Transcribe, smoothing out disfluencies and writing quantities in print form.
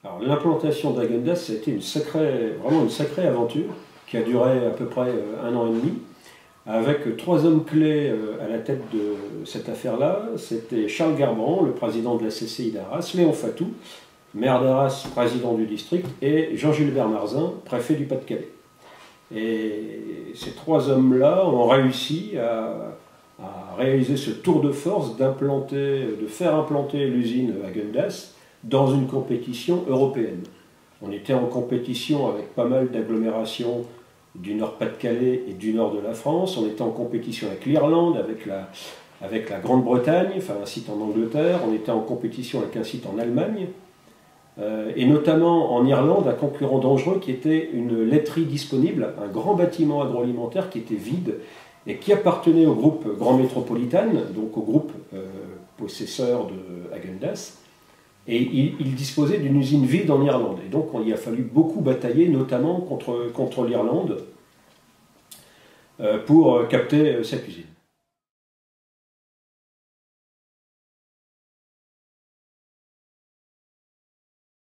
Alors l'implantation d'Haagen-Dazs, ça a été vraiment une sacrée aventure qui a duré à peu près 1 an et demi, avec 3 hommes clés à la tête de cette affaire-là. C'était Charles Garban, le président de la CCI d'Arras, Léon Fatou, maire d'Arras, président du district, et Jean-Gilbert Marzin, préfet du Pas-de-Calais. Et ces 3 hommes-là ont réussi à réaliser ce tour de force de faire implanter l'usine Haagen-Dazs dans une compétition européenne. On était en compétition avec pas mal d'agglomérations du Nord-Pas-de-Calais et du nord de la France. On était en compétition avec l'Irlande, avec la Grande-Bretagne, enfin un site en Angleterre. On était en compétition avec un site en Allemagne. Et notamment en Irlande, un concurrent dangereux qui était une laiterie disponible, un grand bâtiment agroalimentaire qui était vide et qui appartenait au groupe Grand Métropolitan, donc au groupe possesseur de Haagen-Dazs. Et il disposait d'une usine vide en Irlande. Et donc il a fallu beaucoup batailler, notamment contre l'Irlande, pour capter cette usine.